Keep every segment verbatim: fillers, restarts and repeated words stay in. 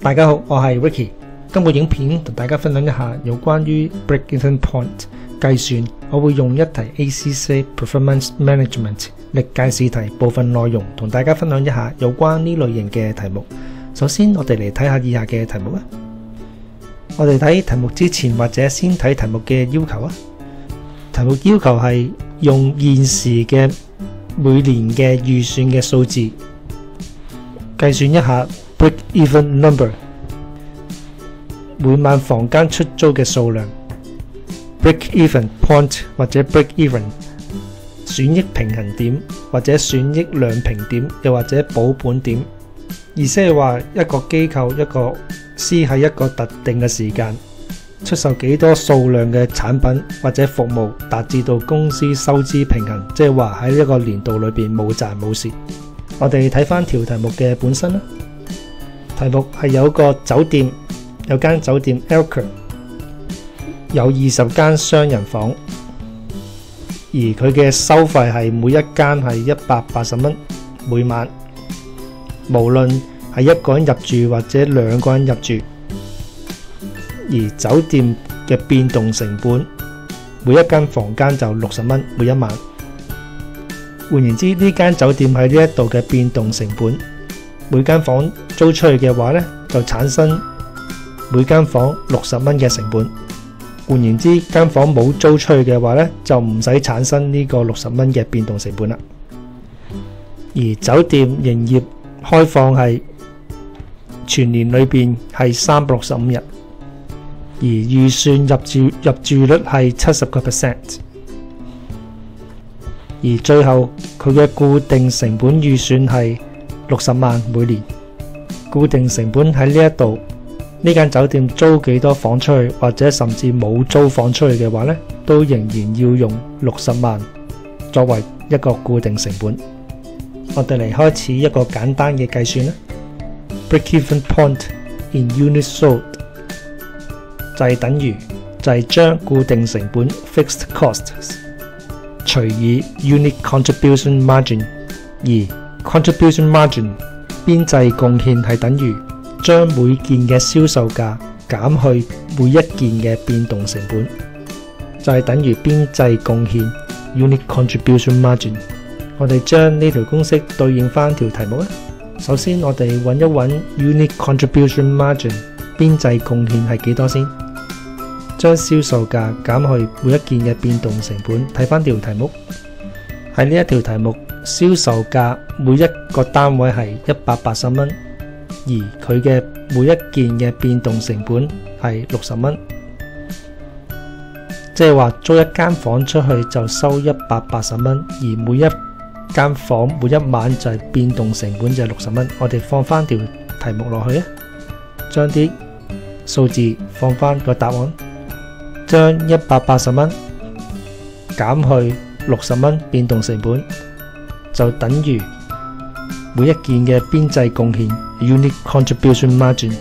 大家好，我係 Ricky。今個影片同大家分享一下有關於 Break-Even Point 計算，我會用一題 A C C Performance Management 歷屆試題部分內容同大家分享一下有關呢類型嘅題目。首先，我哋嚟睇下以下嘅題目啊。我哋睇題目之前或者先睇題目嘅要求啊。題目要求係用現時嘅每年嘅預算嘅數字計算一下 Break-Even Number， 每晚房間出租嘅數量 Break-Even Point 或者 Break-Even 損益平衡點或者損益兩平點又或者保本點，意思係話一個機構一個司喺一個特定嘅時間出售幾多數量嘅產品或者服務，達至到公司收支平衡，即係話喺一個年度裏邊冇賺冇蝕。我哋睇翻條題目嘅本身啦。題目係有個酒店，有間酒店 Elker 有二十間雙人房，而佢嘅收費係每一間係一百八十蚊每晚，無論係一個人入住或者兩個人入住。而酒店嘅變動成本，每一間房間就六十蚊每一晚。換言之，呢間酒店喺呢一度嘅變動成本，每間房租出去嘅話呢，就產生每間房六十蚊嘅成本。換言之，間房冇租出去嘅話呢，就唔使產生呢個六十蚊嘅變動成本啦。而酒店營業開放係全年裏邊係三百六十五日。而預算入住入住率係七十個 percent， 而最後佢嘅固定成本預算係六十萬每年。固定成本喺呢一度，呢間酒店租幾多房出去，或者甚至冇租房出去嘅話呢，都仍然要用六十萬作為一個固定成本。我哋嚟開始一個簡單嘅計算啦。Break-Even Point in Units Sold就係等於就係將固定成本 fixed costs 除以 unit contribution margin， 而 contribution margin 邊際貢獻係等於將每件嘅銷售價減去每一件嘅變動成本，就係等於邊際貢獻 unit contribution margin。 我哋將呢條公式對應翻條題目啦。首先我哋揾一揾 unit contribution margin 邊際貢獻係幾多先，將銷售價減去每一件嘅變動成本。睇翻條題目，喺呢一條題目，銷售價每一個單位係一百八十蚊，而佢嘅每一件嘅變動成本係六十蚊，即係話租一間房出去就收一百八十蚊，而每一間房每一晚就係變動成本就係六十蚊。我哋放翻條題目落去啊，將啲數字放翻個答案。將一百八十蚊減去六十蚊變動成本，就等於每一件嘅邊際貢獻 unit contribution margin，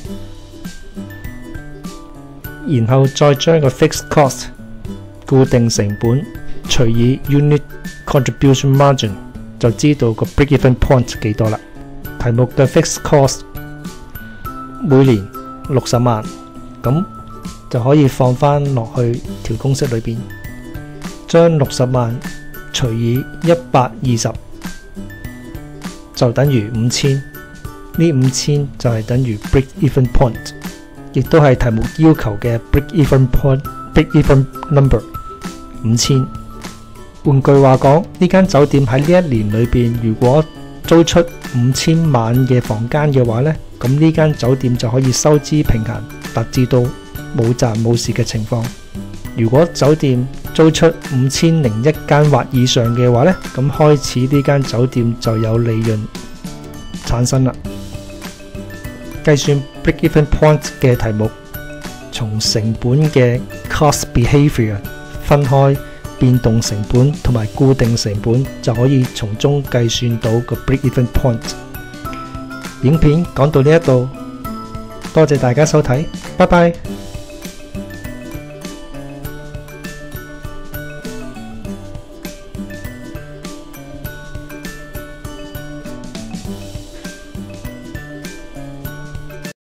然後再將個 fixed cost 固定成本除以 unit contribution margin， 就知道個 break-even point 幾多啦。題目嘅 fixed cost 每年六十萬，咁就可以放翻落去條公式裏邊，將六十萬除以一百二十，就等於五千。呢五千就係等於 break-even point， 亦都係題目要求嘅 break-even point、break-even number 五千。換句話講，呢間酒店喺呢一年裏邊，如果租出五千萬嘅房間嘅話呢，咁呢間酒店就可以收支平衡，達至到冇賺冇蝕嘅情況。如果酒店租出五千零一間或以上嘅話呢，咁開始呢間酒店就有利潤產生啦。計算 break-even point 嘅題目，從成本嘅 cost behavior 分開變動成本同埋固定成本，就可以從中計算到個 break-even point。影片講到呢一度，多謝大家收睇，拜拜。